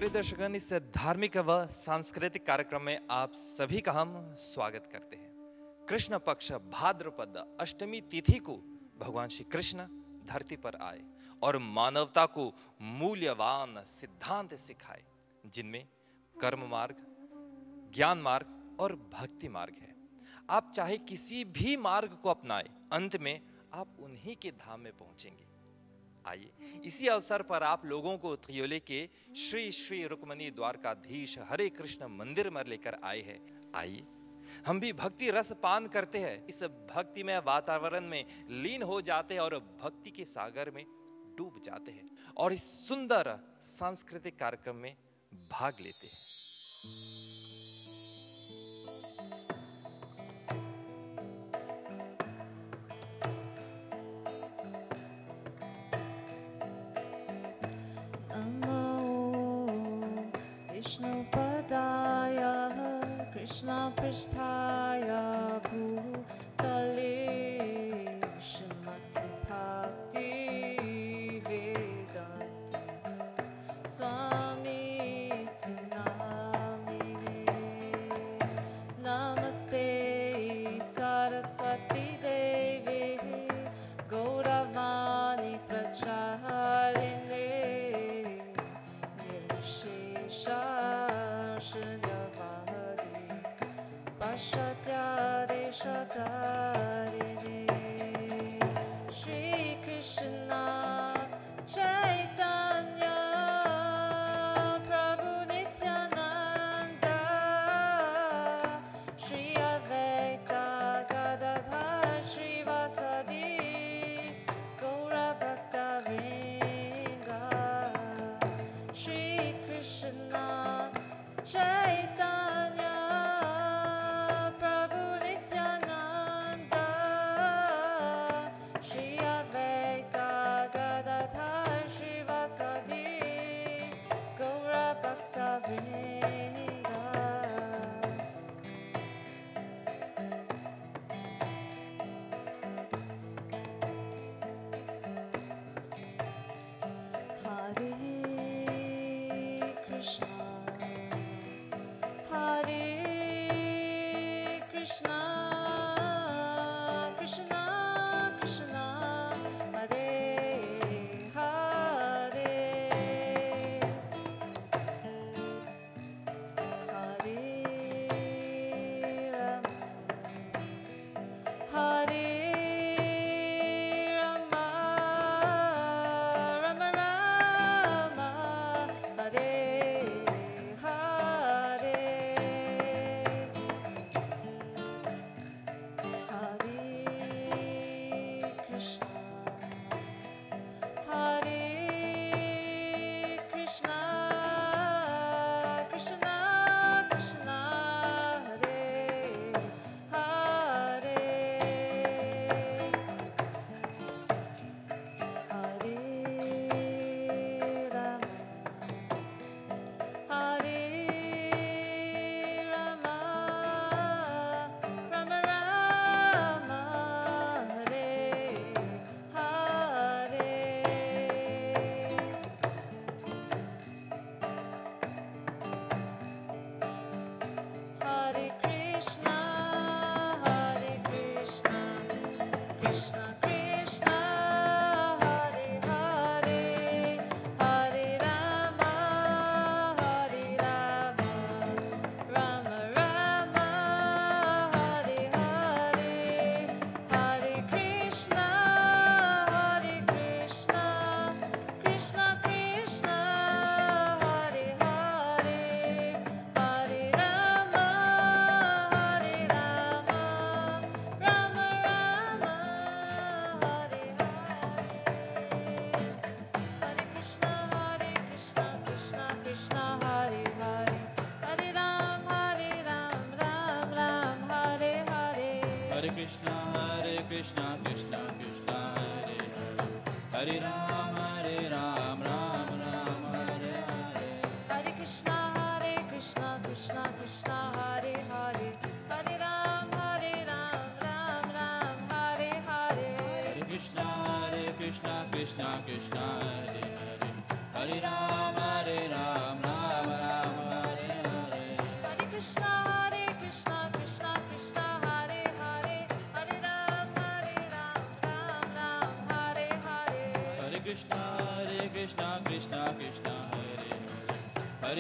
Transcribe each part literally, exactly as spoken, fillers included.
प्यारे दर्शकगण, इस धार्मिक व सांस्कृतिक कार्यक्रम में आप सभी का हम स्वागत करते हैं। कृष्ण पक्ष भाद्रपद अष्टमी तिथि को भगवान श्री कृष्ण धरती पर आए और मानवता को मूल्यवान सिद्धांत सिखाए, जिनमें कर्म मार्ग, ज्ञान मार्ग और भक्ति मार्ग है। आप चाहे किसी भी मार्ग को अपनाएं, अंत में आप उन्हीं के धाम में पहुंचेंगे। आइए इसी अवसर पर आप लोगों को त्रियोले के श्री श्री रुक्मणी द्वारकाधीश हरे कृष्ण मंदिर में लेकर आए हैं। आइए हम भी भक्ति रस पान करते हैं, इस भक्तिमय वातावरण में लीन हो जाते हैं और भक्ति के सागर में डूब जाते हैं और इस सुंदर सांस्कृतिक कार्यक्रम में भाग लेते हैं। कृष्णपदाय कृष्णपृष्ठाय भूतले श्रीमद्भक्ति वेदान्त स्वामीति नामिने। नमस्ते सरस्वती देवे गौरवाणी प्रचारिणे पश्चादेशतारिणे। श्री कृष्ण चैतन्य प्रभु Nityanand Shri Advaita Gadadhar श्रीवासदि गौरभक्तवृंद। Shri Krishna Chaitanya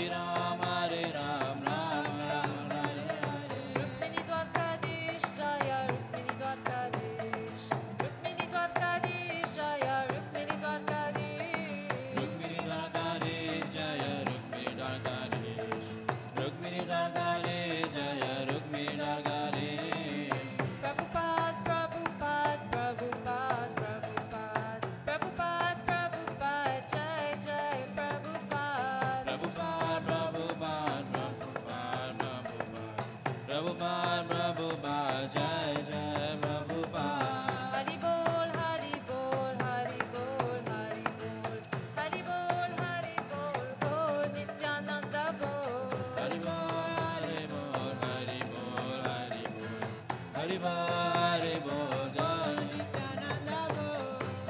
Hare Ram, Hare Ram, Ram Ram, Hare Hare. Rukmini Dwarkadish Jaya, Rukmini Dwarkadish. Rukmini Dwarkadish Jaya, Rukmini Dwarkadish. Rukmini Dwarkadish Jaya, Rukmini Dwarkadish. Rukmini Dwarkadish Jaya, Rukmini Dwarkadish. Prabhupada, Prabhupada, Prabhupada, Prabhupada. Prabhupada, Prabhupada, Jai Jai Prabhupada. Prabhupada, Prabhupada, Prabhupada, Prabhupada. Prabhupada, Prabhupada, Jai Jai Prabhupada. Hari Bol, Hari Bol, Hari Bol, Hari Bol. Hari Bol, Hari Bol, Bol Nityananda Bol. Hari Bol, Hari Bol, Hari Bol, Hari Bol. Hari Bol, Hari Bol, Jai Nityananda Bol.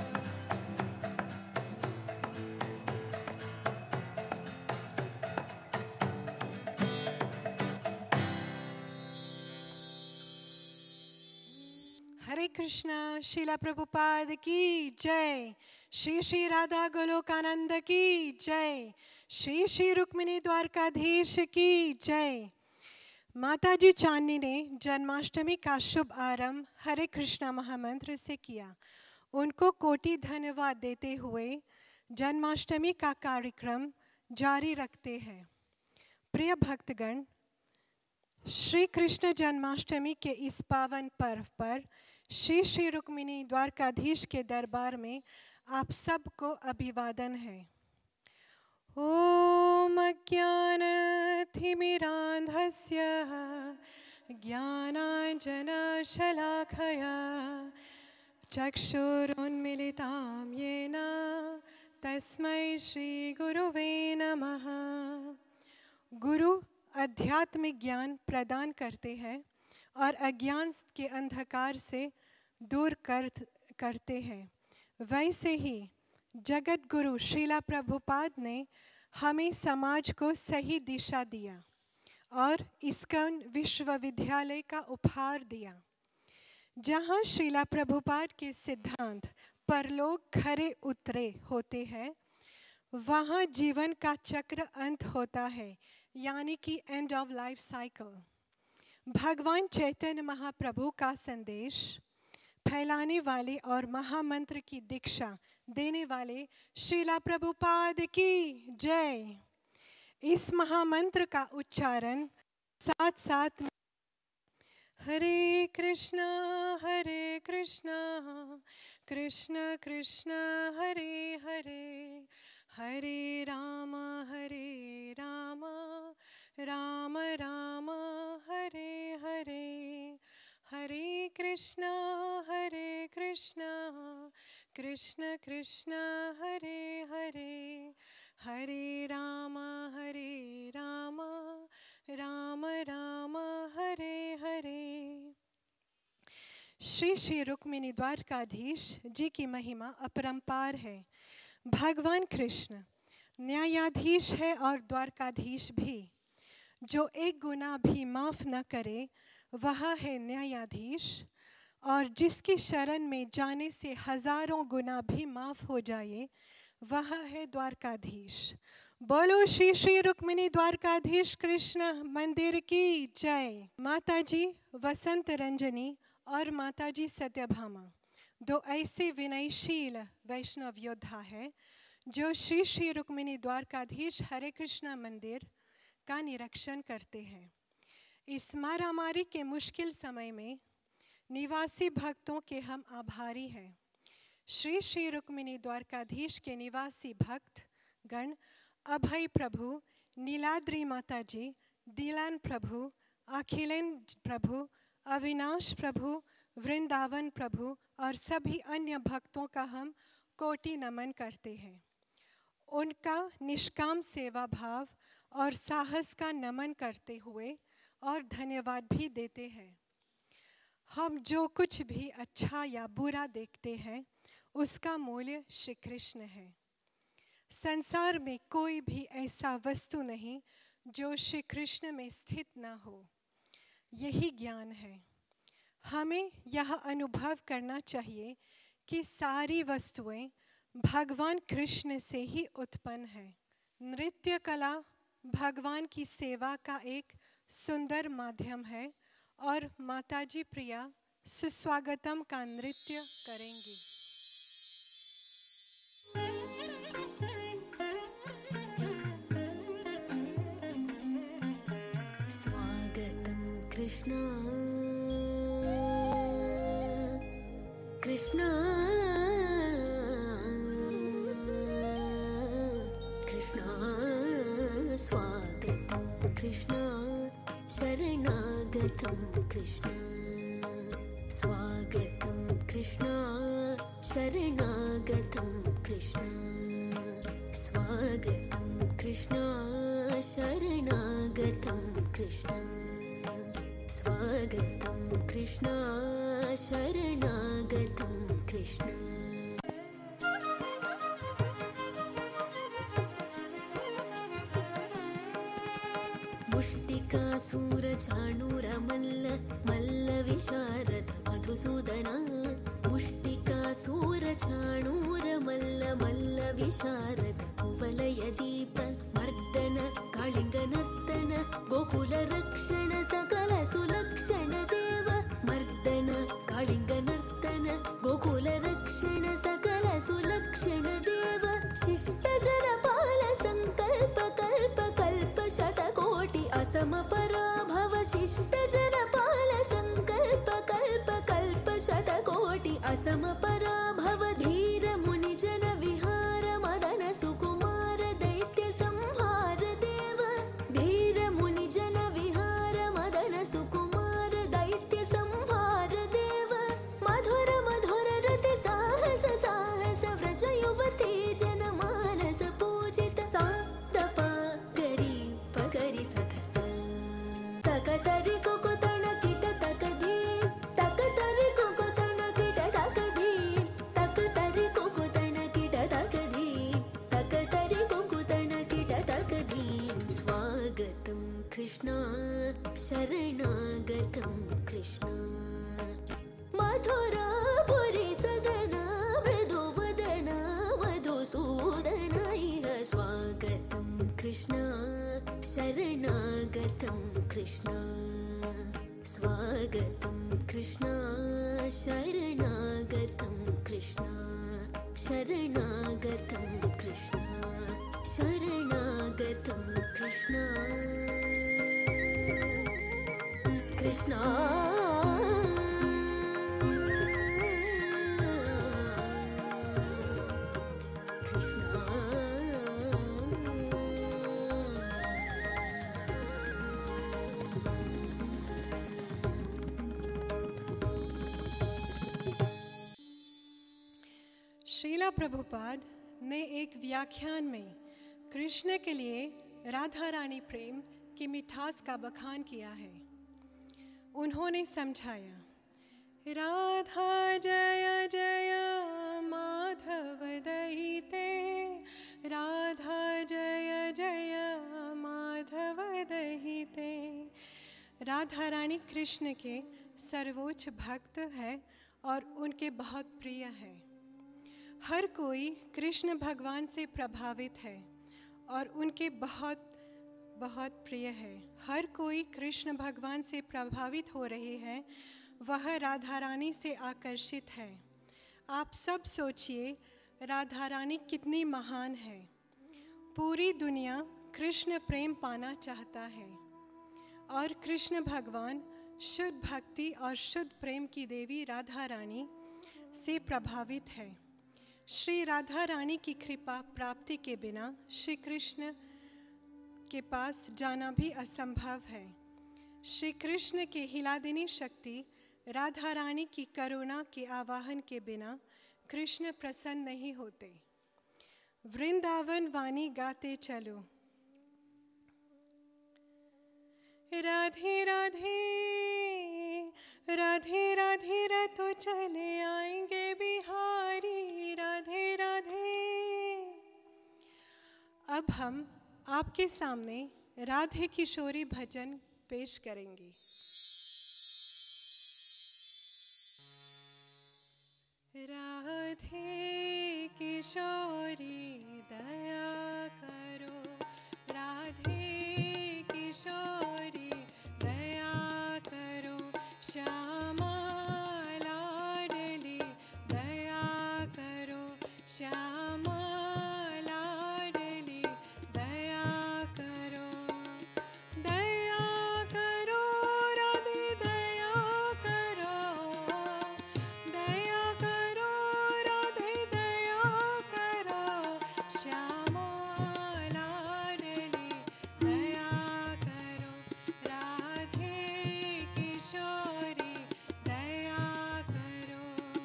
हरे कृष्णा शीला प्रभुपाद की जय। श्री श्री राधा गोलोकानंद की जय। श्री श्री रुक्मिणी द्वारकाधीश की जय। माताजी चांदनी ने जन्माष्टमी का शुभ आरंभ हरे कृष्णा महामंत्र से किया। उनको कोटि धन्यवाद देते हुए जन्माष्टमी का कार्यक्रम जारी रखते हैं। प्रिय भक्तगण, श्री कृष्ण जन्माष्टमी के इस पावन पर्व पर श्री श्री रुक्मिणी द्वारकाधीश के दरबार में आप सबको अभिवादन है। ओम अज्ञानतिमिरान्धस्य ज्ञानाञ्जनशलाखया चक्षुरुन्मीलितं येन तस्मै श्रीगुरुवे नमः। गुरु आध्यात्मिक ज्ञान प्रदान करते हैं और अज्ञान के अंधकार से दूर कर करते हैं। वैसे ही जगत गुरु श्रीला प्रभुपाद ने हमें समाज को सही दिशा दिया और इस्कॉन विश्वविद्यालय का उपहार दिया, जहाँ श्रीला प्रभुपाद के सिद्धांत परलोक खरे उतरे होते हैं, वहाँ जीवन का चक्र अंत होता है, यानी कि एंड ऑफ लाइफ साइकिल। भगवान चैतन्य महाप्रभु का संदेश फैलाने वाले और महामंत्र की दीक्षा देने वाले श्रीला प्रभुपाद की जय। इस महामंत्र का उच्चारण साथ साथ में हरे कृष्णा हरे कृष्णा कृष्ण कृष्ण हरे हरे हरे राम हरे राम राम राम हरे हरे हरे कृष्णा हरे कृष्णा कृष्ण कृष्ण हरे हरे हरे राम हरे राम राम राम हरे हरे। श्री श्री रुक्मिणी द्वारकाधीश जी की महिमा अपरंपार है। भगवान कृष्ण न्यायाधीश है और द्वारकाधीश भी। जो एक गुनाह भी माफ़ न करे वह है न्यायाधीश, और जिसकी शरण में जाने से हजारों गुनाह भी माफ़ हो जाए वह है द्वारकाधीश। बोलो श्री श्री रुक्मिणी द्वारकाधीश कृष्ण मंदिर की जय। माताजी वसंत रंजनी और माताजी सत्यभामा दो ऐसे विनयशील वैष्णव योद्धा है जो श्री श्री रुक्मिणी द्वारकाधीश हरे कृष्ण मंदिर का निरीक्षण करते हैं। इस मारामारी के मुश्किल समय में निवासी भक्तों के हम आभारी हैं। श्री श्री रुक्मिणी द्वारकाधीश के निवासी भक्त गण अभय प्रभु, नीलाद्रि माताजी, दिलान प्रभु, अखिलेन प्रभु, अविनाश प्रभु, वृंदावन प्रभु और सभी अन्य भक्तों का हम कोटि नमन करते हैं। उनका निष्काम सेवा भाव और साहस का नमन करते हुए और धन्यवाद भी देते हैं। हम जो कुछ भी अच्छा या बुरा देखते हैं उसका मूल्य श्री कृष्ण है। संसार में कोई भी ऐसा वस्तु नहीं जो श्री कृष्ण में स्थित न हो। यही ज्ञान है। हमें यह अनुभव करना चाहिए कि सारी वस्तुएं भगवान कृष्ण से ही उत्पन्न हैं। नृत्य कला, भगवान की सेवा का एक सुंदर माध्यम है और माताजी प्रिया सुस्वागतम का नृत्य करेंगी। स्वागतम कृष्ण कृष्ण कृष्ण स्वागतम कृष्ण शरणागतम कृष्ण स्वागतम कृष्ण शरणागतम कृष्ण स्वागतम कृष्ण शरणागतम कृष्ण स्वागतम कृष्ण शरणागतम कृष्ण। मुष्टिकासूर चाणूर मल्ल मल्ल विशारद मधुसूदन मुष्टिकासूर चाणूर मल्ल मल्ल विशारद कुवलय दीप मर्दन कालिंग नर्तन गोकुल रक्षण सकल सुलक्षण देव मर्दन कालिंग नर्तन गोकुल रक्षण सकल सुलक्षण देव शिष्ट जन पाल संकल्प कल्प कल्प शतकोटि असम पराभव शिष्ट जन पाल संकल्प कल्प कल्प शतकोटि असम पराभव धीर मुनि जन विहार मदन सुकुमार दैत्य संहार देव धीर मुनि जन विहार मदन सुकुमार दैत्य संहार देव मधुर मधुर रति साहस साहस व्रज युवती जन मानस पूजित सा तपा गरी पगरी सधस तक तरी कोको तण किट तक धी तक तरी कोको तण किट तक धी तक तरी कोको तण किट तक धी तक तरी कोको तण किट तक धी स्वागतम कृष्ण शरणागतम कृष्ण मथुरापुरी सदन मृदुवदन मधुसूदन इह स्वागतम कृष्ण शरणागतम कृष्ण स्वागतम कृष्ण शरणागतम कृष्ण शरणागतम कृष्ण शरणागतम कृष्ण कृष्ण श्रीला प्रभुपाद ने एक व्याख्यान में कृष्ण के लिए राधा रानी प्रेम की मिठास का बखान किया है। उन्होंने समझाया, राधा जय जय माधव दहिते राधा जय जय माधव दहिते। राधा रानी कृष्ण के सर्वोच्च भक्त है और उनके बहुत प्रिय है। हर कोई कृष्ण भगवान से प्रभावित है और उनके बहुत बहुत प्रिय है। हर कोई कृष्ण भगवान से प्रभावित हो रहे हैं, वह राधा रानी से आकर्षित है। आप सब सोचिए, राधा रानी कितनी महान है। पूरी दुनिया कृष्ण प्रेम पाना चाहता है और कृष्ण भगवान शुद्ध भक्ति और शुद्ध प्रेम की देवी राधा रानी से प्रभावित है। श्री राधा रानी की कृपा प्राप्ति के बिना श्री कृष्ण के पास जाना भी असंभव है। श्री कृष्ण के हिलादिनी शक्ति राधा रानी की करुणा के आवाहन के बिना कृष्ण प्रसन्न नहीं होते। वृंदावन वाणी गाते चलो, राधे राधे राधे राधे रतो चले आएंगे बिहारी, राधे राधे। अब हम आपके सामने राधे किशोरी भजन पेश करेंगे। राधे किशोरी दया करो, राधे किशोरी दया करो, श्यामा लाडली दया करो, श्यामा लाडली दया करो, दया करो राधे दया करो, दया करो राधे दया करो, श्यामा लाडली दया करो, राधे किशोरी दया करो।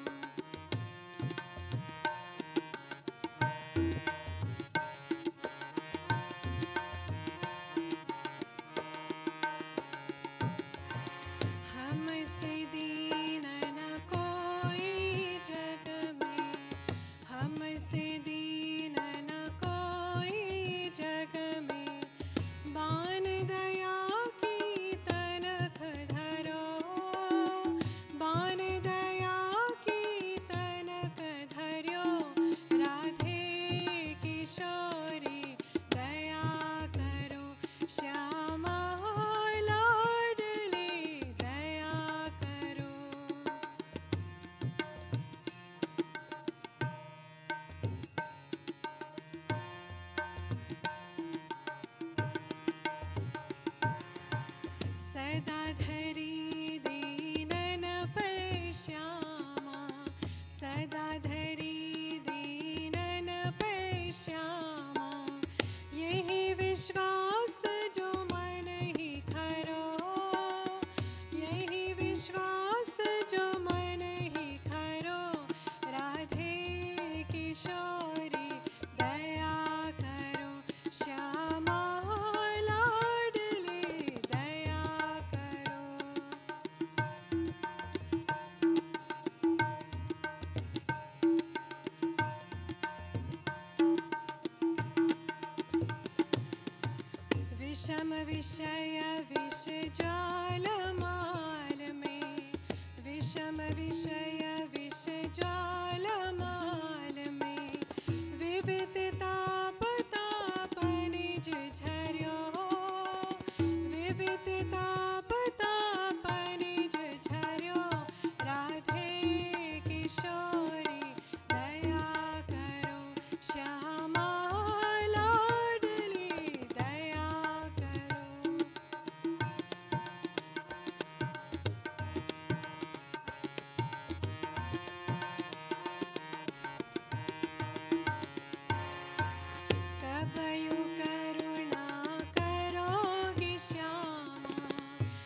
हमसे दीन न कोई जग में, हमसे दीन न कोई जग में, बान दया की तनख धरो, बान दया की तनक धर्यो, राधे किशोरी दया करो, श्यामा लाडली दया करो। सदा धरी दीनन पर श्यामा, सदा धरी दीनन पर श्यामा, यही विश्वास जो मन ही खरो, यही विश्वास जो मन ही खरो, राधे किशोरी दया करो, श्यामा लाडली दया करो। विषम विषय विष जाल माल में, विषम विषय विष जाल माल में, विविधता ताप निज झर्यो, विविधता ताप निज झर्यो, राधे किशोरी दया करो, श्यामा लाडली दया करो। कबयु करुणा करोगी श्यामा,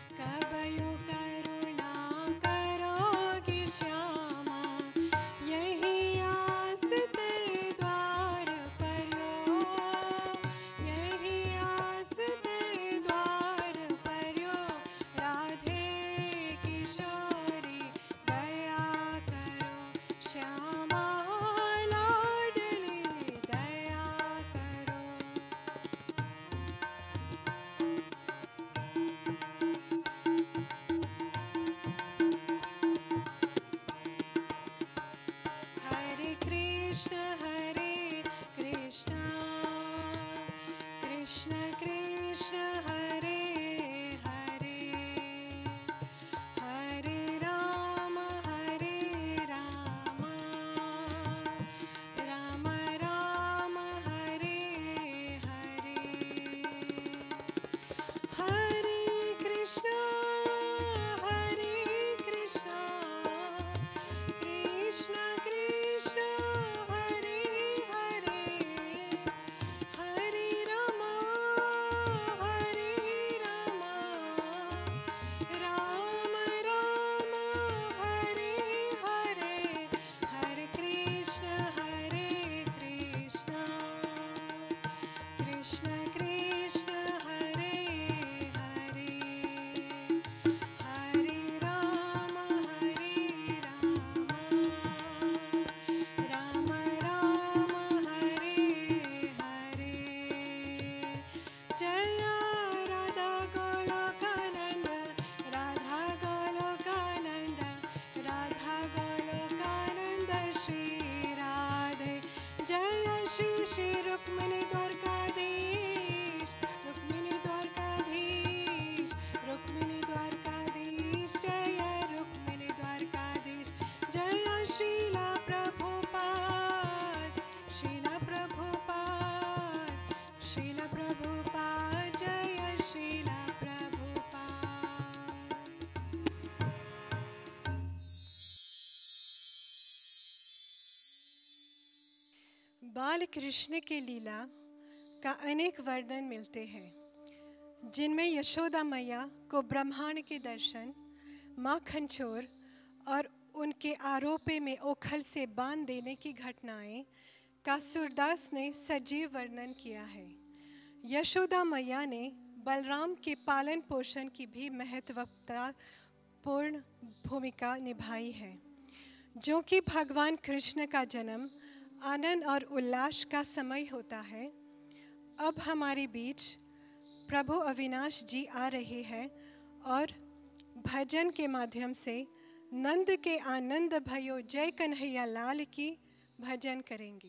बाल कृष्ण के लीला का अनेक वर्णन मिलते हैं, जिनमें यशोदा मैया को ब्रह्मांड के दर्शन, माखन चोर और उनके आरोपे में ओखल से बांध देने की घटनाएं का सूरदास ने सजीव वर्णन किया है। यशोदा मैया ने बलराम के पालन पोषण की भी महत्वपूर्ण भूमिका निभाई है। जो कि भगवान कृष्ण का जन्म आनंद और उल्लास का समय होता है। अब हमारे बीच प्रभु अविनाश जी आ रहे हैं और भजन के माध्यम से नंद के आनंद भयो जय कन्हैया लाल की भजन करेंगे।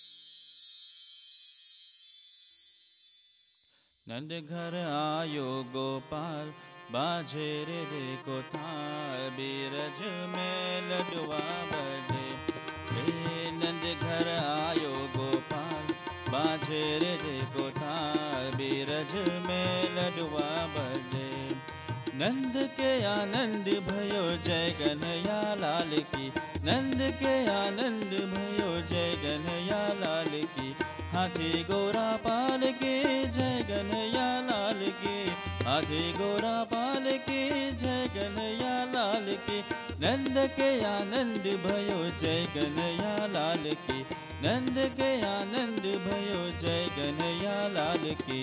नंद घर आयो गोपाल, बाजे रे देखो थाल, बीरज में लडुआ बजे। हे नंद घर आयो गोपाल, बाजे रे देखो थाल, बीरज में लडुआ बजे। नंद के आनंद भयो जय कन्हैया लाल की, नंद के आनंद भयो जय कन्हैया लाल की। हाथी गोरा पाल के जय कन्हैया लाल की, हाथी गोरा पाल के जय कन्हैया लाल की। नंद के आनंद भयो जय कन्हैया लाल की, नंद के आनंद भयो जय कन्हैया लाल की।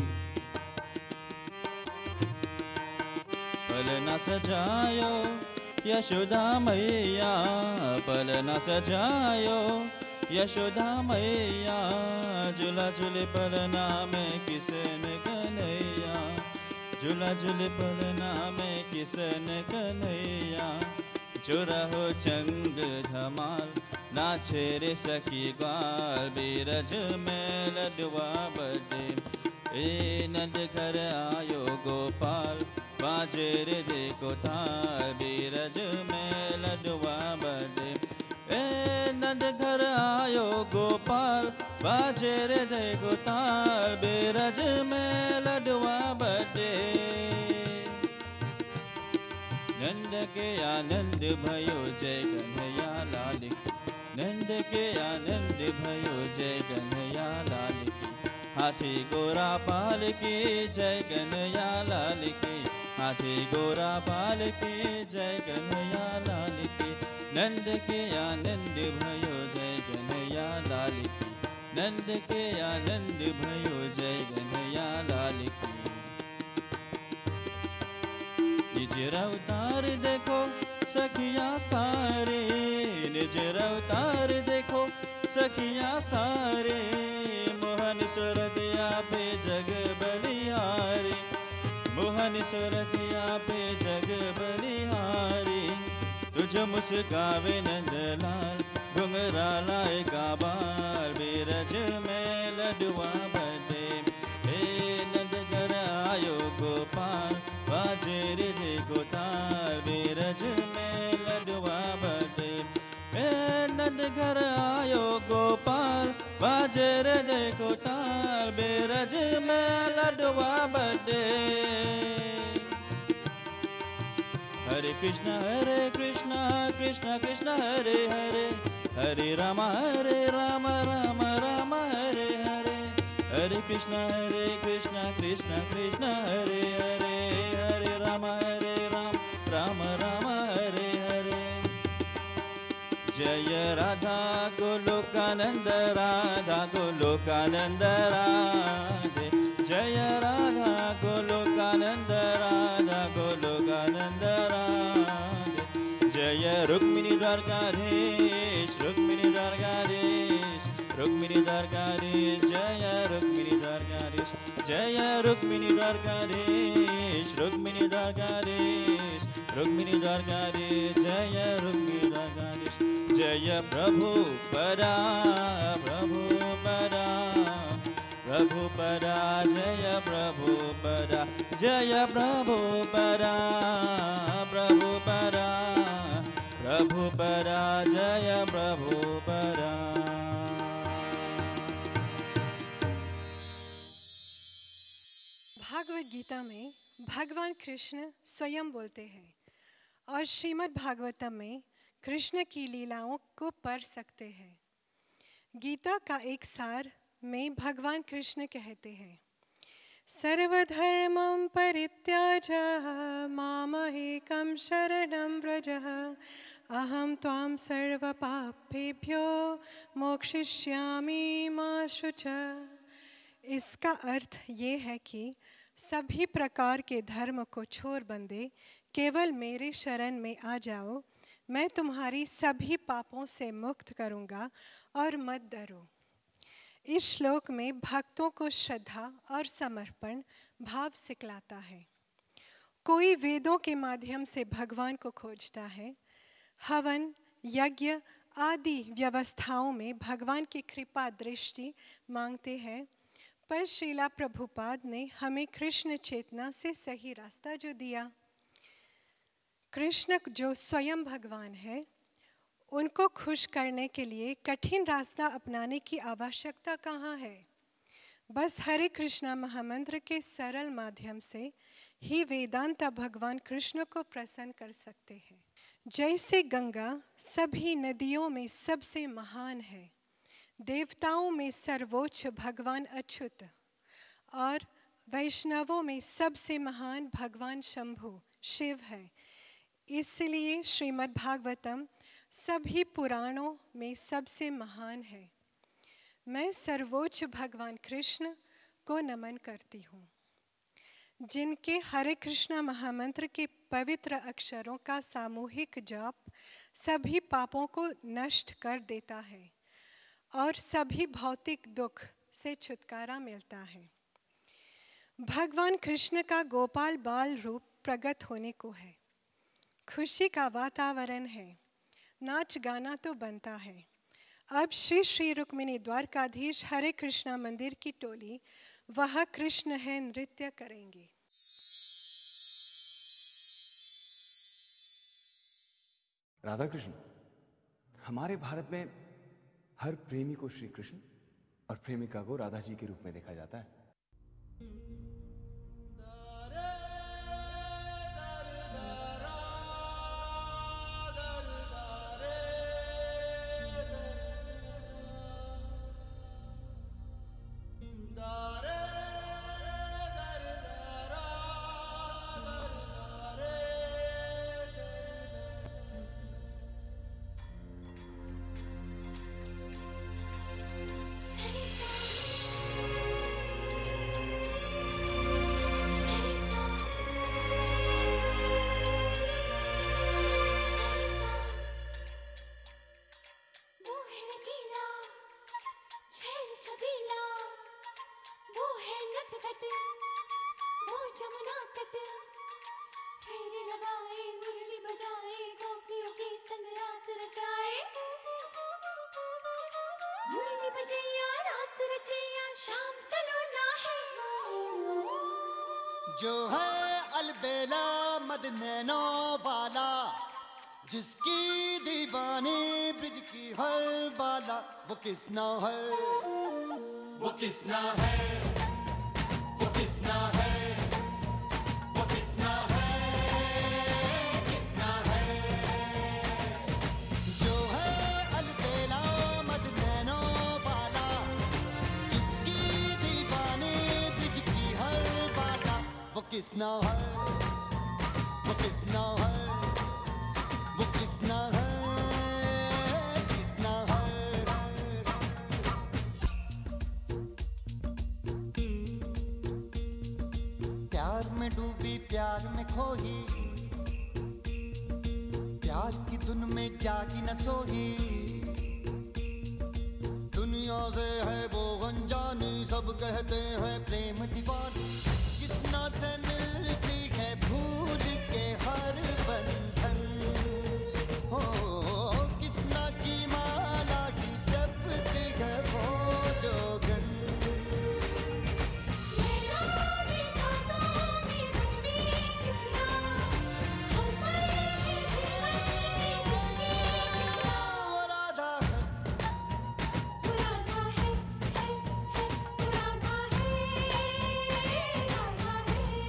पलना सजायो यशोदा मैया, पलना सजायो यशोदा मैया। झूला झूले पलना में किसन कन्हैया, झूला झूले पलना में किसन कन्हैया। जोरा हो चंग धमाल, नाचे रे सखी ग्वाल, बीरज में लडुआ बजे। ए नंद घर आयो गोपाल, बाजे रे देखो थाल, बीरज में लडुआ बजे। ए नंद घर आयो गोपाल, बाजे रे देखो थाल, बीरज में लडुआ बजे। नंद के आनंद भयो जय कन्हैया लाल की, नंद के आनंद भयो जय कन्हैया लाल की। हाथी गोरा पाल की जय कन्हैया लाल की, हाथी गोरा पाल की जय कन्हैया लाल की। नंद के आनंद भयो जय कन्हैया लाल की, नंद के आनंद भयो जय कन्हैया लाल की। निज अवतार देखो सखिया सारे, निज अवतार देखो सखिया सारे। मोहन सुरतिया पे जग बलिहारी, मोहन सुरतिया पे जग बलिहारी। तुझ मुस्कावे नंदलाल, घुंघरा लाए का बाल, बीरज में लडुआ बजे। हे नंद घर आयो गोपाल, बाजे रे देखो थाल, बीरज में लडुआ बजे। हे नंद घर आयो गोपाल, बाजे रे देखो थाल, बीरज में लडुआ बजे। हरे कृष्णा हरे कृष्णा कृष्णा कृष्णा हरे हरे, हरे राम हरे राम राम राम हरे हरे। हरे कृष्णा हरे कृष्णा कृष्णा कृष्णा हरे हरे, हरे राम हरे राम राम राम हरे हरे। जय राधा गोलोकानंद राधा गोलोकानंद राधे, जय राधा गोलोकानंद राधा गोलोकानंद राधे। जय रुक्मिणी द्वारकाधीश रुक्मिणी द्वारकाधीश रुक्मिणी द्वारकाधीश, जय रुक्मिणी द्वारकाधीश, जय रुक्मिणी द्वारकाधीश रुक्मिणी द्वारकाधीश रुक्मिणी द्वारकाधीश, जय रुक्मिणी द्वारकाधीश। जय प्रभु परा प्रभु परा प्रभु परा, जय प्रभु परा, जय प्रभु परा प्रभु परा प्रभु परा, जय प्रभु परा। भागवत गीता में भगवान कृष्ण स्वयं बोलते हैं और श्रीमद् भागवतम में कृष्ण की लीलाओं को पढ़ सकते हैं। गीता का एक सार में भगवान कृष्ण कहते हैं, सर्वधर्मं परित्याज्य मामेकं शरणं व्रज अहं त्वां सर्वपापेभ्यो मोक्षयिष्यामि मा शुचः। इसका अर्थ ये है कि सभी प्रकार के धर्म को छोड़ बंदे केवल मेरे शरण में आ जाओ, मैं तुम्हारी सभी पापों से मुक्त करूँगा और मत डरो। इस श्लोक में भक्तों को श्रद्धा और समर्पण भाव सिखलाता है। कोई वेदों के माध्यम से भगवान को खोजता है, हवन यज्ञ आदि व्यवस्थाओं में भगवान की कृपा दृष्टि मांगते हैं, पर श्रीला प्रभुपाद ने हमें कृष्ण चेतना से सही रास्ता जो दिया। कृष्ण जो स्वयं भगवान है, उनको खुश करने के लिए कठिन रास्ता अपनाने की आवश्यकता कहाँ है। बस हरे कृष्णा महामंत्र के सरल माध्यम से ही वेदांत भगवान कृष्ण को प्रसन्न कर सकते हैं। जैसे गंगा सभी नदियों में सबसे महान है, देवताओं में सर्वोच्च भगवान अच्युत और वैष्णवों में सबसे महान भगवान शंभु शिव है, इसलिए श्रीमद् भागवतम सभी पुराणों में सबसे महान है। मैं सर्वोच्च भगवान कृष्ण को नमन करती हूँ, जिनके हरे कृष्णा महामंत्र के पवित्र अक्षरों का सामूहिक जाप सभी पापों को नष्ट कर देता है और सभी भौतिक दुख से छुटकारा मिलता है। भगवान कृष्ण का गोपाल बाल रूप प्रकट होने को है। खुशी का वातावरण है, नाच गाना तो बनता है। अब श्री श्री रुक्मिणी द्वारकाधीश हरे कृष्णा मंदिर की टोली वह कृष्ण है नृत्य करेंगे। राधा कृष्ण, हमारे भारत में हर प्रेमी को श्री कृष्ण और प्रेमिका को राधा जी के रूप में देखा जाता है। जो है अलबेला मद नैनो वाला, जिसकी दीवानी ब्रिज की हर बाला, वो किसना है, वो किसना है, वो किसना है, वो किसना है, किसना है। जो है अलबेला मद नैनो वाला, जिसकी दीवानी ब्रिज की हर बाला, वो किसना है, वो किसना है, वो किसना है, किसना है। प्यार में डूबी प्यार में खोही, प्यार की धुन में जागी न सोही, दुनिया से है वो अनजानी, सब कहते हैं प्रेम दीवानी। किसना से मिलती है भूल के हर बंधन, हो किसना की माला की जपती है वो जोगन। वो राधा है, वो राधा है, है, है, वो राधा है, राधा है।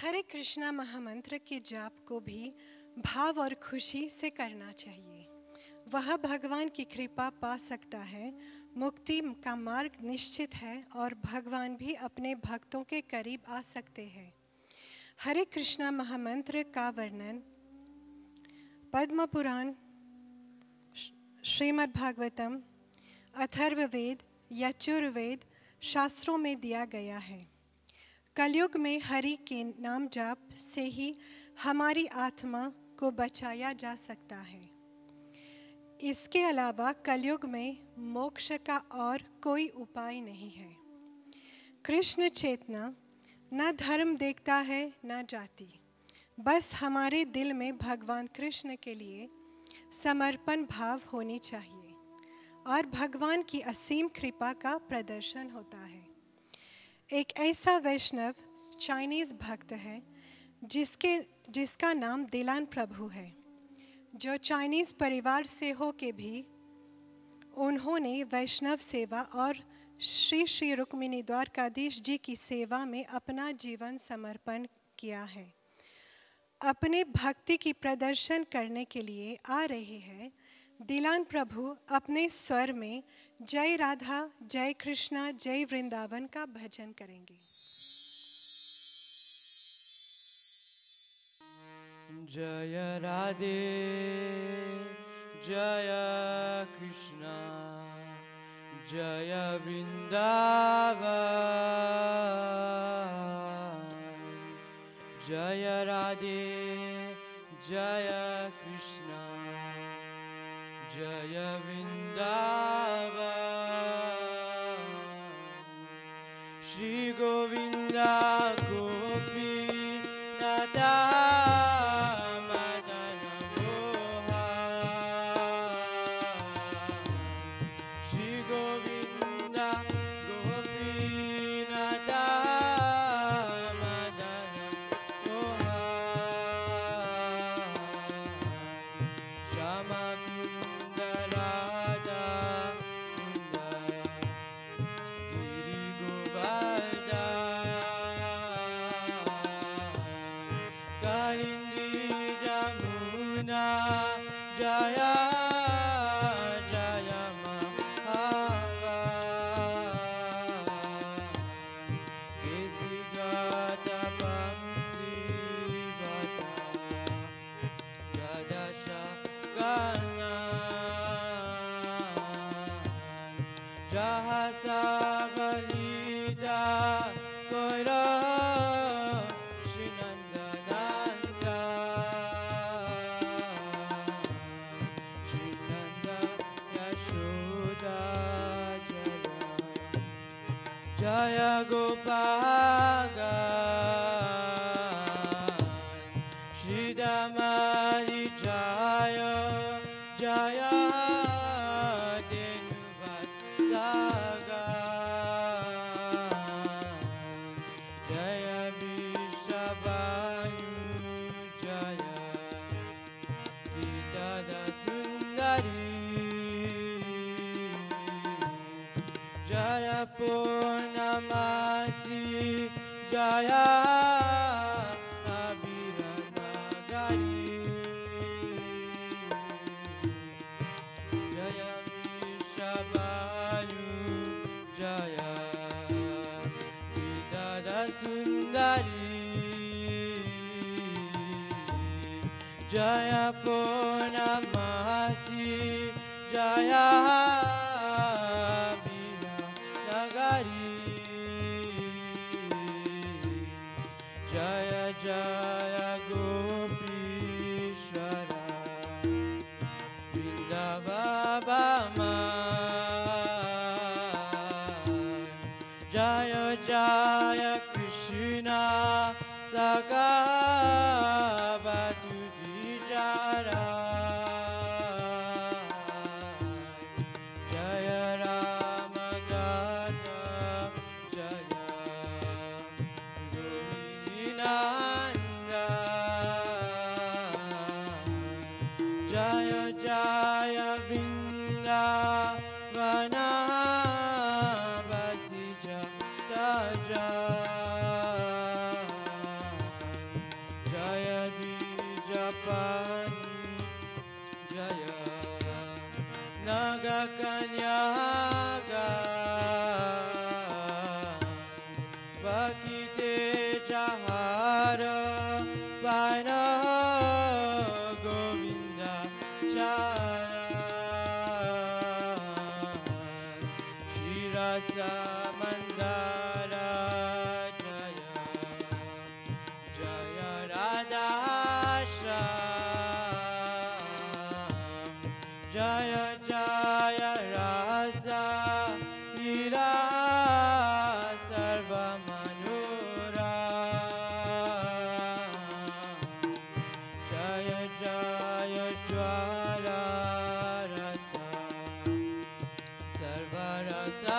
हरे कृष्णा महामंत्र के जाप को भी भाव और खुशी से करना चाहिए। वह भगवान की कृपा पा सकता है, मुक्ति का मार्ग निश्चित है और भगवान भी अपने भक्तों के करीब आ सकते हैं। हरे कृष्णा महामंत्र का वर्णन पद्म पुराण, श्रीमद् भागवतम, अथर्ववेद, यजुर्वेद शास्त्रों में दिया गया है। कलयुग में हरि के नाम जाप से ही हमारी आत्मा को बचाया जा सकता है। इसके अलावा कलयुग में मोक्ष का और कोई उपाय नहीं है। कृष्ण चेतना न धर्म देखता है न जाति, बस हमारे दिल में भगवान कृष्ण के लिए समर्पण भाव होनी चाहिए और भगवान की असीम कृपा का प्रदर्शन होता है। एक ऐसा वैष्णव चाइनीज़ भक्त है जिसके जिसका नाम दिलान प्रभु है, जो चाइनीज़ परिवार से हो के भी उन्होंने वैष्णव सेवा और श्री श्री रुक्मिणी द्वारकाधीश जी की सेवा में अपना जीवन समर्पण किया है। अपने भक्ति की प्रदर्शन करने के लिए आ रहे हैं। दिलान प्रभु अपने स्वर में जय राधा, जय कृष्णा, जय वृंदावन का भजन करेंगे। जय राधे जय कृष्णा जय वृंदावन, जय राधे जय कृष्णा जय वृंदावन। श्री गोविंदा गोपी नाथा मदन मोहन, श्री गोविंदा गोपी नाथा मदन मोहन, श्यामा कुंद राधा कुंद गिरि गोवर्धन, कालिंदी जमुना जया जय महावा, केसी जात बंसी बता जदशा गाना, जहाँ सागलीदा कोरा श्री नंदनंदा, श्री नंद यशोदा जय जय गोपाल, श्री दामारी जय जय सागा, जय विश्ववायु जय गीता सुंदरी, जय पूर्णमासी जय अभिरनगरी, जय विश्ववायु जय गीता सुंदरी, जय पूर्णमासी जय अभिरनगरी, जय जय गोपीश्वर वृंदावन, जय जय कृष्णा सखा बतुजी जरा, जय राम दादा जय रोहिणी नंदा, जय जय वृंदावन बसी जय Pani Jaya Naga Kanyaga Bakite Jahara Pana Govinda Chara Shirasa Mandara Jaya Jaya Radha Shyam Jaya Jaya Rasa Lila Sarva Manura Jaya Jaya Jwala Rasa Sarva Rasa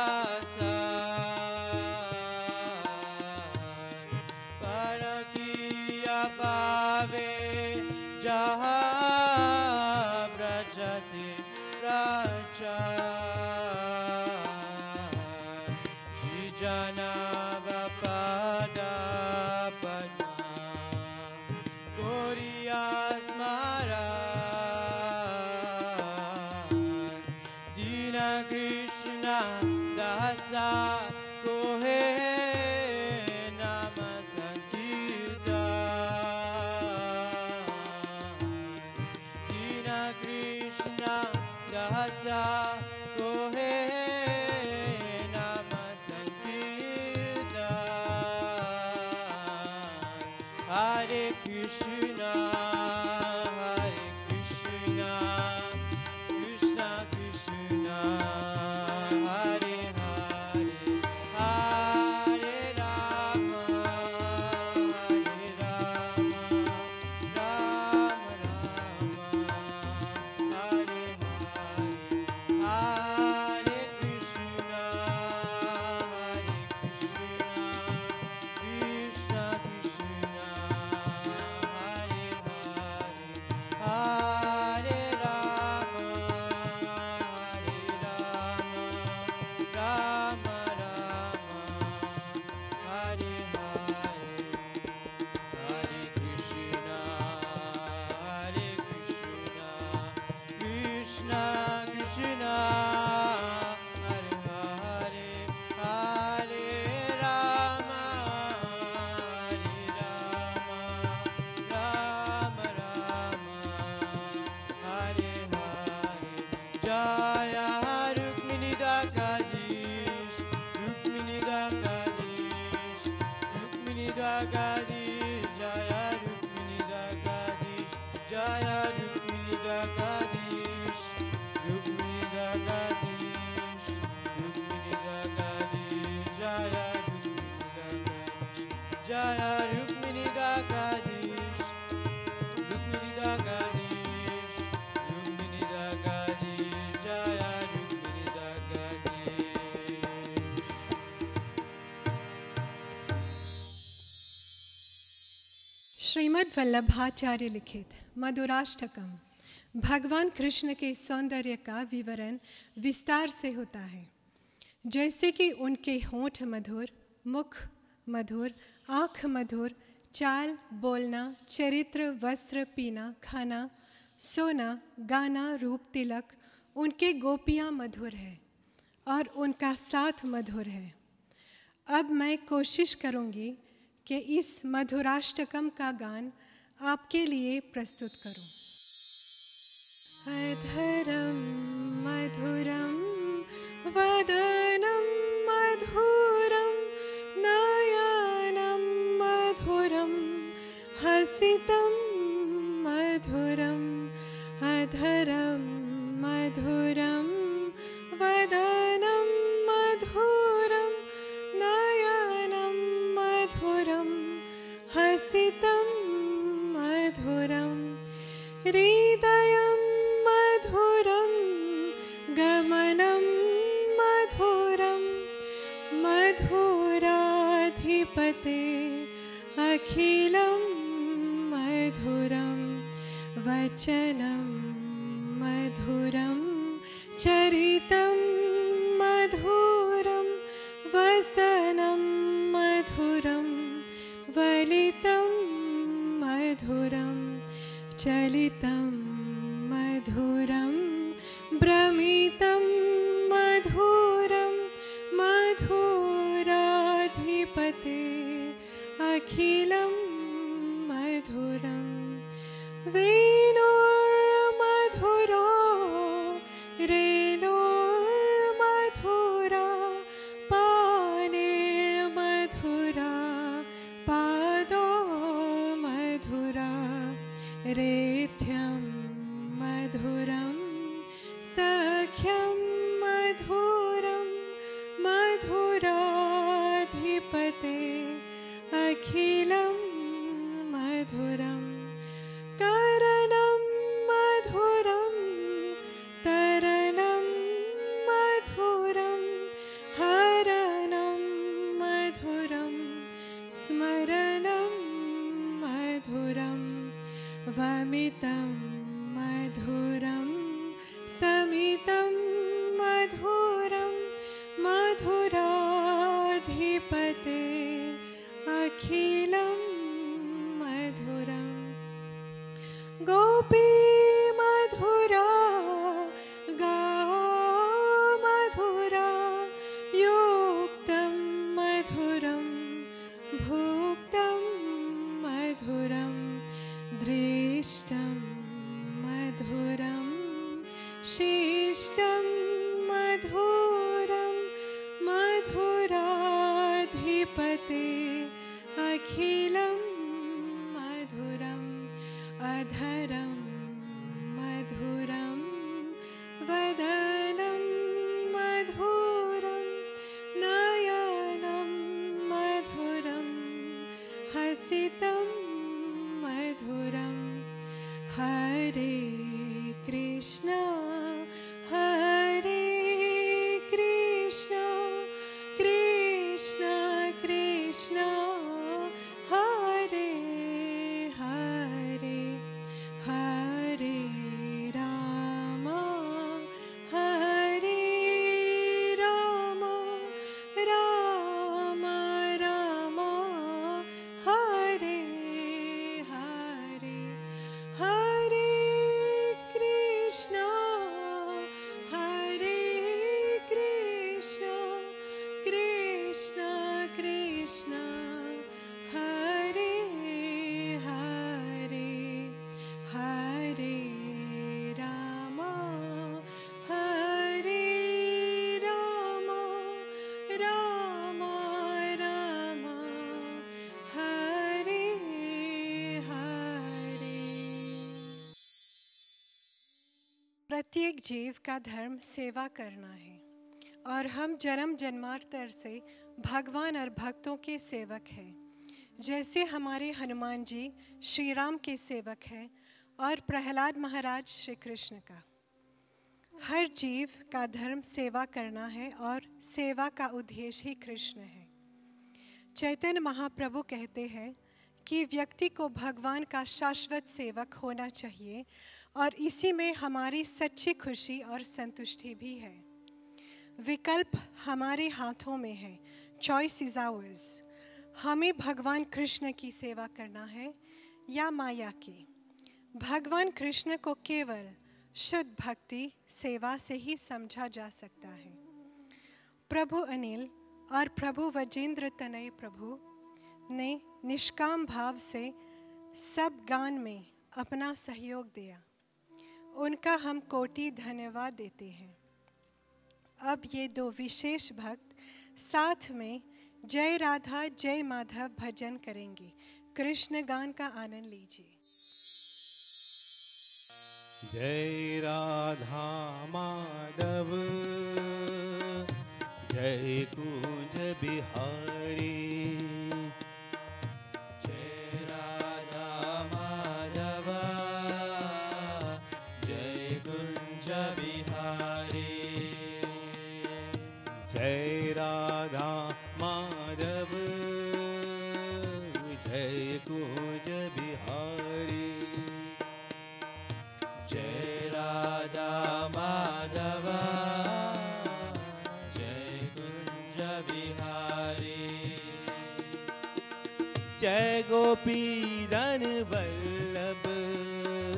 Parakiya Bhave Jaha Brajati Raja Shri Janava Pada Padma Goriya Smaran Dina Krishna Dasa Kohe Nama Sankirtan Dina Krishna Dasa Kohe Nama Sankirtan Hare Krishna Hare Krishna Krishna Krishna Hare Hare Hare Rama Hare Rama Rama Rama Hare Hare Hare Krishna Hare Krishna Krishna Krishna Hare Hare Hare Rama Hare Rama Rama Rama Hare Hare Hare Krishna Hare Krishna Krishna Krishna Hare Hare Hare Rama Hare Rama Rama Rama Hare Hare Jaya Rukmini Dwakadish Rukmini Dwakadish Rukmini Dwakadish Jaya Rukmini Dwakadish Jaya Rukmini Dwakadish Rukmini Dwakadish Rukmini Dwakadish Jaya Rukmini Dwakadish Jaya Rukmini Dwakadish Rukmini Dwakadish Rukmini Dwakadish Jaya Rukmini Dwakadish Shrimad Vallabhacharya लिखित मधुराष्टकम भगवान कृष्ण के सौंदर्य का विवरण विस्तार से होता है। जैसे कि उनके होंठ मधुर, मुख मधुर, आँख मधुर, चाल, बोलना, चरित्र, वस्त्र, पीना, खाना, सोना, गाना, रूप, तिलक, उनके गोपियाँ मधुर है और उनका साथ मधुर है। अब मैं कोशिश करूँगी कि इस मधुराष्टकम का गान आपके लिए प्रस्तुत करूं। अधरम मधुरम वदनम मधुरम नयनम मधुरम हसितम मधुरम अधरम मधुरम वदनम मधुरम नयनम मधुरम हसितम मधुरम हृदयं मधुरं गमनं मधुरं मधुराधिपते अखिलं मधुरं वचनं मधुरं चरितं मधुरं वसनं मधुरं वलितं मधुरं चलितं मधुरं भ्रमितं मधुरं मधुराधिपते अखिलं मधुरं वेणुर्मधुरो रेणुर्मधुरा पाणिर्मधुरा पादो मधुरा रेथ्यं मधुरं सख्यं मधुरं मधुराधिपते अखिलं मधुरं करणं मधुरं तरणं मधुरं हरणं मधुरं स्मरणं मधुरं वमितं मधुरं समितं मधुरं मधुराधिपते अखिलं मधुरं गोपी मधुरा गाओ मधुरा युक्तं मधुरं भुक्तं मधुरं दृष्टं मधुरं शिष्टं मधुरं मधुराधिपते अखिलं मधुरम् अधरं मधुरं वदनं मधुरं नयनं मधुरं हसितं मधुरं हरे कृष्ण हरे कृष्ण कृष्ण कृष्ण हरे हरे हरे राम हरे राम राम राम हरे हरे हरे कृष्ण हरे कृष्ण कृष्ण कृष्ण हरे हरे हरे राम हरे राम राम राम हरे हरे। प्रत्येक जीव का धर्म सेवा करना है और हम जन्म जन्मांतर से भगवान और भक्तों के सेवक हैं। जैसे हमारे हनुमान जी श्री राम के सेवक हैं और प्रहलाद महाराज श्री कृष्ण का। हर जीव का धर्म सेवा करना है और सेवा का उद्देश्य ही कृष्ण है। चैतन्य महाप्रभु कहते हैं कि व्यक्ति को भगवान का शाश्वत सेवक होना चाहिए और इसी में हमारी सच्ची खुशी और संतुष्टि भी है। विकल्प हमारे हाथों में है, चॉइस इज आवर्स। हमें भगवान कृष्ण की सेवा करना है या माया की। भगवान कृष्ण को केवल शुद्ध भक्ति सेवा से ही समझा जा सकता है। प्रभु अनिल और प्रभु वजेंद्र तनय प्रभु ने निष्काम भाव से सब गान में अपना सहयोग दिया। उनका हम कोटि धन्यवाद देते हैं। अब ये दो विशेष भक्त साथ में जय राधा जय माधव भजन करेंगे। कृष्ण गान का आनंद लीजिए। जय राधा माधव जय कुंज बिहारी। जय राधा माधव जय कुंज बिहारी। जय राधा माधव जय कुंज बिहारी। जय राधा माधव जय कुंज बिहारी। जय गोपी धन वल्लभ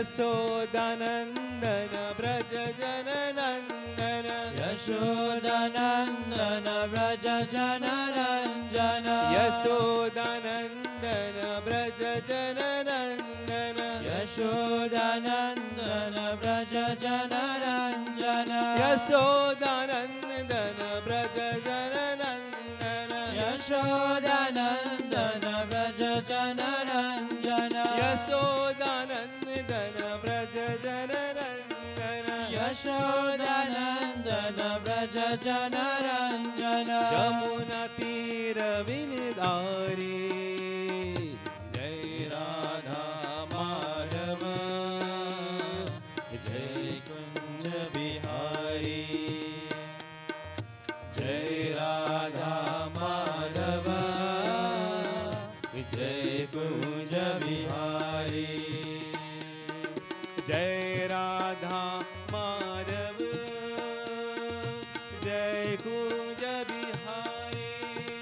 यशोदानन्दन व्रज जननन्दन यशोदानन्दन व्रज जनरञ्जन यशोदानन्दन व्रज जननन्दन यशोदानन्दन व्रज जनरञ्जन यशोदानन्दन व्रज जननन्दन यशोदानन्दन व्रज जनरञ्जन यशोदानन्दन व्रज जननन्दन यशोदानन्दन व्रज जनरञ्जन यमुना तीर विनदारी जय राधा माधव जय कुंज बिहारी जय राधा माधव जय कुंज बिहारी जय राधा माधव जय कुंज बिहारी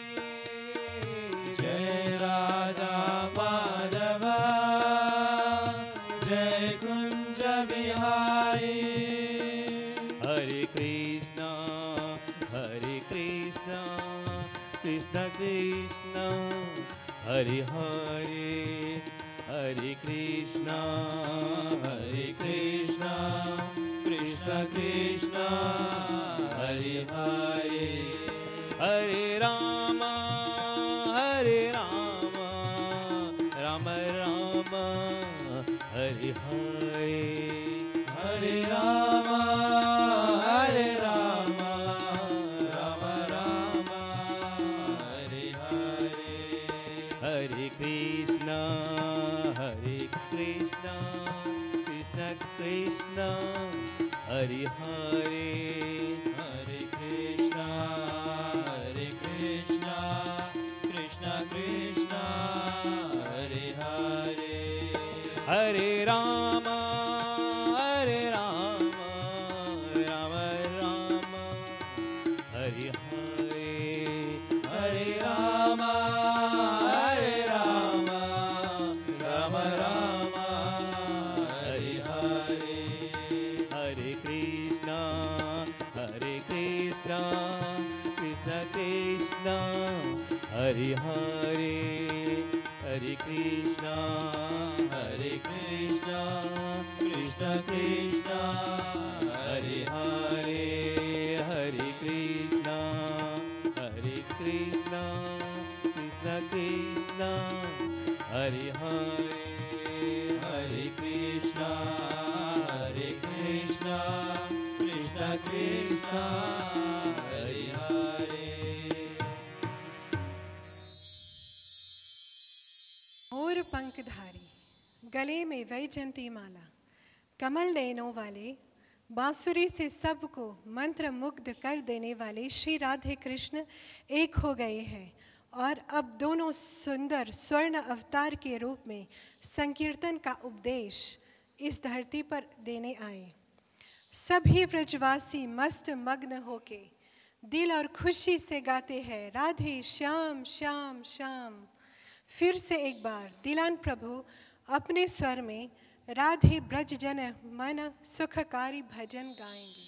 जय राधा माधव जय कुंज बिहारी हरे कृष्णा हरे कृष्णा कृष्ण कृष्ण हरे हरे हरे कृष्णा हरे कृष्णा कृष्ण कृष्ण हरे हरे हरे राम हरे राम राम राम हरे हरे हरे राम हरे राम राम राम हरे हरे हरे कृष्णा हरे कृष्णा कृष्ण कृष्ण हरे हरे हरे कृष्णा हरे कृष्णा कृष्ण कृष्ण हरे हरे हरे राम हरे राम राम राम हरे हरे हरे राम हरे राम राम राम हरे हरे हरे कृष्णा हरे कृष्णा कृष्ण कृष्ण हरे हरे हरे कृष्णा हरे कृष्णा कृष्ण कृष्ण हरे हरे हरे कृष्णा हरे कृष्णा कृष्ण कृष्ण हरे हरे हरे कृष्णा हरे कृष्णा कृष्ण कृष्ण हरे हरे मोर पंखधारी, गले में वैजयंती माला, कमल नयनों वाले, बांसुरी से सबको मंत्र मुग्ध कर देने वाले श्री राधे कृष्ण एक हो गए हैं और अब दोनों सुंदर स्वर्ण अवतार के रूप में संकीर्तन का उपदेश इस धरती पर देने आए। सभी व्रजवासी मस्त मग्न होके दिल और खुशी से गाते हैं राधे श्याम श्याम श्याम। फिर से एक बार दिलान प्रभु अपने स्वर में राधे ब्रज जन मन सुखकारी भजन गाएंगे।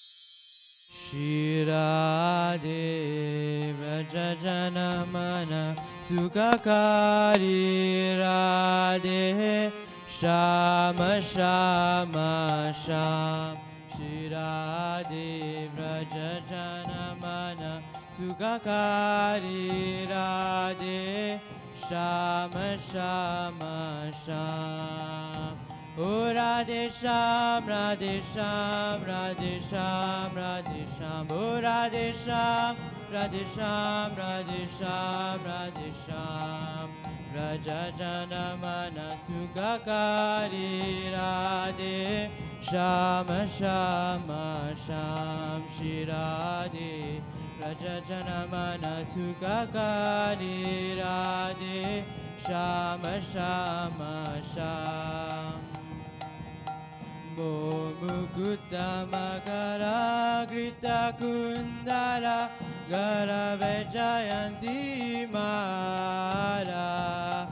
श्री राधे ब्रज जन मन सुखकारी राधे श्याम श्याम श्याम। श्री राधे ब्रज जन मन सुखकारी राधे श्याम श्याम श्याम। ओ राधे श्याम राधे श्याम राधे श्याम राधे श्याम। ओ राधे श्याम राधे श्याम राधे श्याम राधे श्याम। ब्रज जन मन सुखकारी राधे श्याम श्याम श्याम। श्री राधे ब्रज जन मन सुखकारी राधे श्याम श्याम श्याम। मो मुकुटमकरा घृतकुण्डला गरवैजयन्ती माला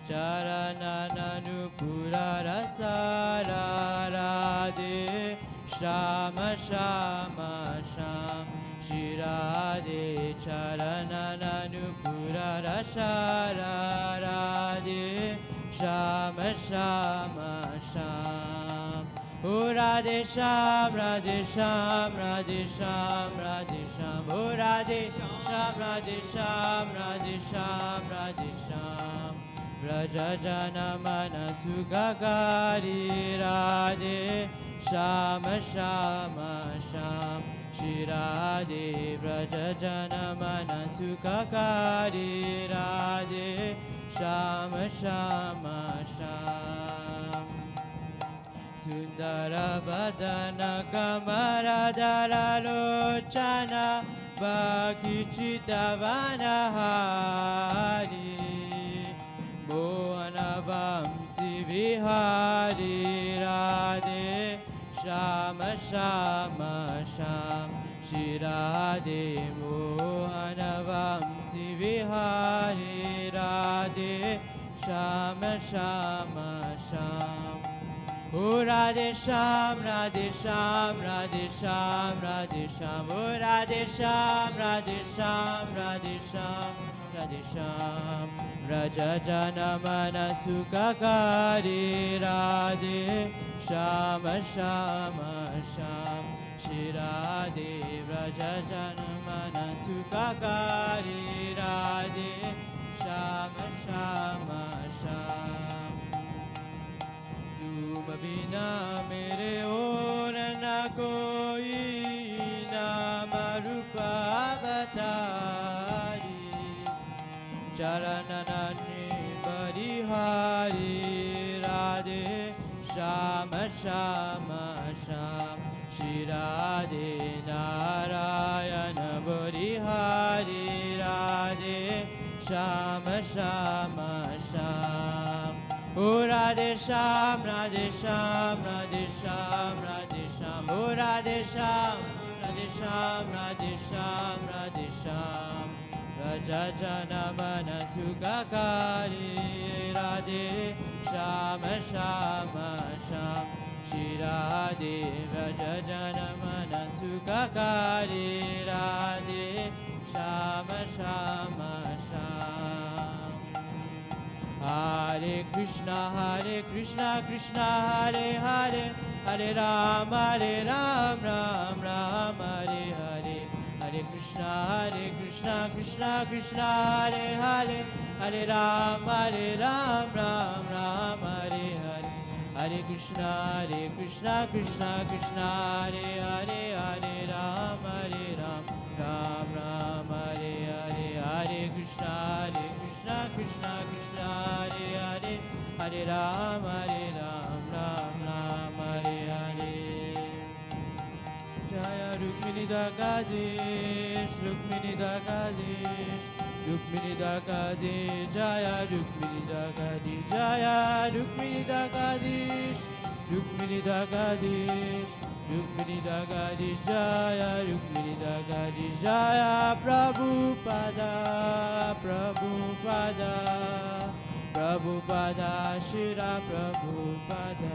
Charanananupura rasa Radhe Shama Shama Sham Shri Radhe Charanananupura rasa Radhe Shama Shama Sham O Radhe Sham Radhe Sham Radhe Sham Radhe Sham O Radhe Sham Radhe Sham Radhe Sham Radhe Sham Braja Jana Manasugagari Radhe Shama Shama Sham Shri Radhe Braja Jana Manasugagari Radhe Shama Shama Sham Sundara Badana Kamaradara Lochana Bhakti Chitavana Hari Mohana Vamsi Vihari Radhe Shama Shama Sham Shri Radhe Mohana Vamsi Vihari Radhe Shama Shama Sham O Radhe Sham Radhe Sham Radhe Sham Radhe Sham O Radhe Sham Radhe Sham Radhe Sham Radhe Sham Raja Jana Manasugagari Radhe Shama Shama Sham Shri Radhe Raja Jana Manasugagari Radhe Shama Shama Sham तुम बिना मेरे और न कोई नाम रूप अवतारी चरणननि बलिहारी राधे श्याम श्याम श्याम श्री राधे नारायण बलिहारी Radhe Shyam Shyam Shyam O Radhe Sham, Radhe Sham, Radhe Sham, Radhe Sham, O Radhe Sham, Radhe Sham, Radhe Sham, Radhe Sham, Raja Jana Manasugagari Radhe Sham, Sham, Sham, Shri Radhe Raja Jana Manasugagari Radhe Sham, Sham, Sham. Hare Krishna, Hare Krishna, Krishna Hare Hare, Hare Ram, Hare Ram, Ram Ram, Hare Hare, Hare Krishna, Hare Krishna, Krishna Krishna Hare Hare, Hare Ram, Hare Ram, Ram Ram, Hare Hare, Hare Krishna, Hare Krishna, Krishna Krishna Hare Hare, Hare Ram, Hare Ram, Ram Ram, Hare Hare, Hare Krishna, Hare Krishna, Krishna Krishna Hare Hare, Hare Ram, Hare Ram, Ram Ram, Hare Hare. Jaya Rukmini Dwarkadish, Rukmini Dwarkadish, Rukmini Dwarkadish, Jaya Rukmini Dwarkadish, Jaya Rukmini Dwarkadish, Rukmini Dwarkadish, Rukmini Dwarkadish, Jaya Rukmini Dwarkadish, Jaya Prabhupada, Prabhupada, Prabhupada, Shira Prabhupada.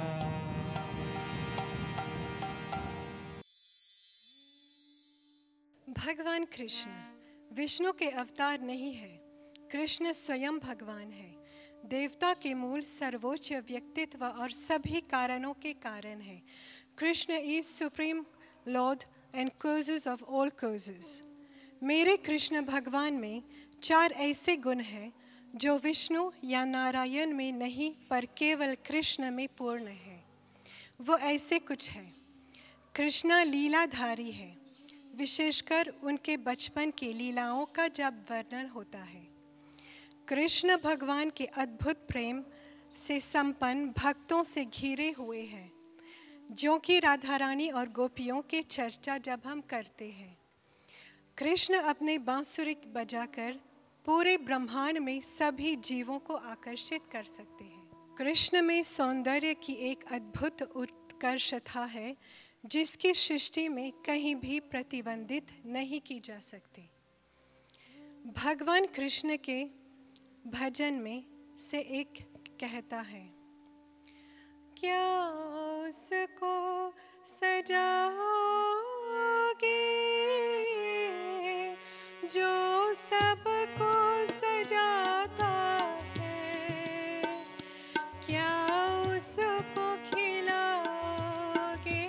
भगवान कृष्ण विष्णु के अवतार नहीं है, कृष्ण स्वयं भगवान है। देवता के मूल सर्वोच्च व्यक्तित्व और सभी कारणों के कारण है। Krishna is supreme lord and causes of all causes. मेरे कृष्ण भगवान में चार ऐसे गुण हैं जो विष्णु या नारायण में नहीं पर केवल कृष्ण में पूर्ण है। वो ऐसे कुछ हैं। कृष्ण लीलाधारी है, विशेषकर उनके बचपन की लीलाओं का जब वर्णन होता है। कृष्ण भगवान के अद्भुत प्रेम से संपन्न भक्तों से घिरे हुए हैं, जो कि राधा रानी और गोपियों के चर्चा जब हम करते हैं। कृष्ण अपने बांसुरी बजाकर पूरे ब्रह्मांड में सभी जीवों को आकर्षित कर सकते हैं। कृष्ण में सौंदर्य की एक अद्भुत उत्कर्षता है जिसकी सृष्टि में कहीं भी प्रतिबंधित नहीं की जा सकती। भगवान कृष्ण के भजन में से एक कहता है, क्या उसको सजाओगे जो सबको सजाता है, क्या उसको खिलाओगे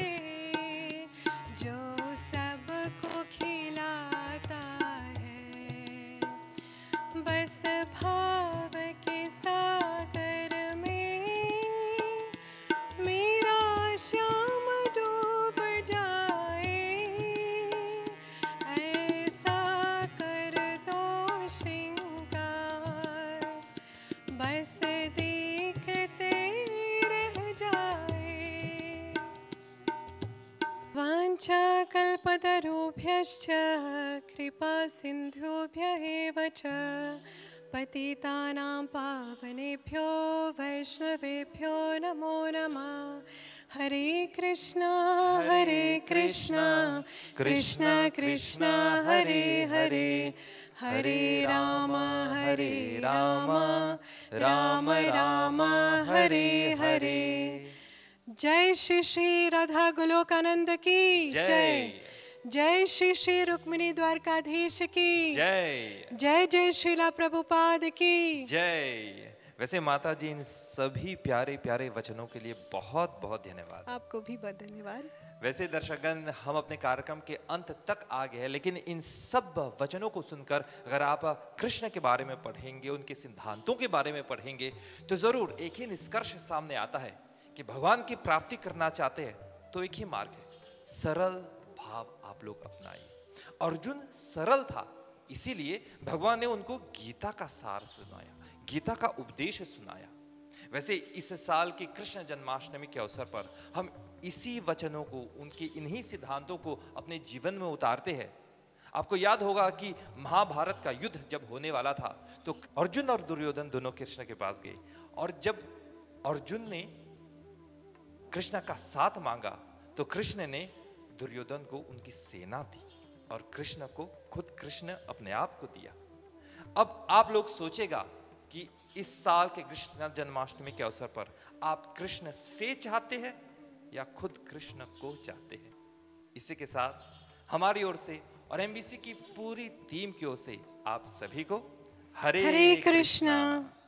जो सबको खिलाता है। बस भाव के सागर में मेरा श्याम डूब जाए, ऐसा कर दो श्रृंगार बस देखते रह जाए। वाञ्छाकल्पतरुभ्यश्च कृपा सिन्धुभ्य एव च पतितानां पावनेभ्यो वैष्णवेभ्यो नमो नमः। हरे कृष्णा हरे कृष्णा कृष्ण कृष्ण हरे हरे, हरे राम हरे राम राम राम हरे हरे। जय श्री श्री राधा गोलोकानंद की जय, जय श्री श्री रुक्मिणी द्वारकाधीश की जय, जय जय श्रीला प्रभुपाद की जय। वैसे माता जी, इन सभी प्यारे प्यारे वचनों के लिए बहुत बहुत धन्यवाद। आपको भी बहुत धन्यवाद। वैसे दर्शकगण, हम अपने कार्यक्रम के अंत तक आ गए हैं, लेकिन इन सब वचनों को सुनकर अगर आप कृष्ण के बारे में पढ़ेंगे, उनके सिद्धांतों के बारे में पढ़ेंगे, तो जरूर एक ही निष्कर्ष सामने आता है कि भगवान की प्राप्ति करना चाहते हैं तो एक ही मार्ग है, सरल भाव आप लोग अपनाइए। अर्जुन सरल था, इसीलिए भगवान ने उनको गीता का सार सुनाया, गीता का उपदेश सुनाया। वैसे इस साल की कृष्ण जन्माष्टमी के अवसर पर हम इसी वचनों को, उनके इन्हीं सिद्धांतों को अपने जीवन में उतारते हैं। आपको याद होगा कि महाभारत का युद्ध जब होने वाला था तो अर्जुन और दुर्योधन दोनों कृष्ण के पास गए, और जब अर्जुन ने कृष्ण का साथ मांगा तो कृष्ण ने दुर्योधन को उनकी सेना दी और कृष्ण को खुद कृष्ण अपने आप को दिया। अब आप लोग सोचेगा कि इस साल के कृष्ण जन्माष्टमी के अवसर पर आप कृष्ण से चाहते हैं या खुद कृष्ण को चाहते हैं। इसी के साथ हमारी ओर से और एमबीसी की पूरी टीम की ओर से आप सभी को हरे हरे कृष्णा।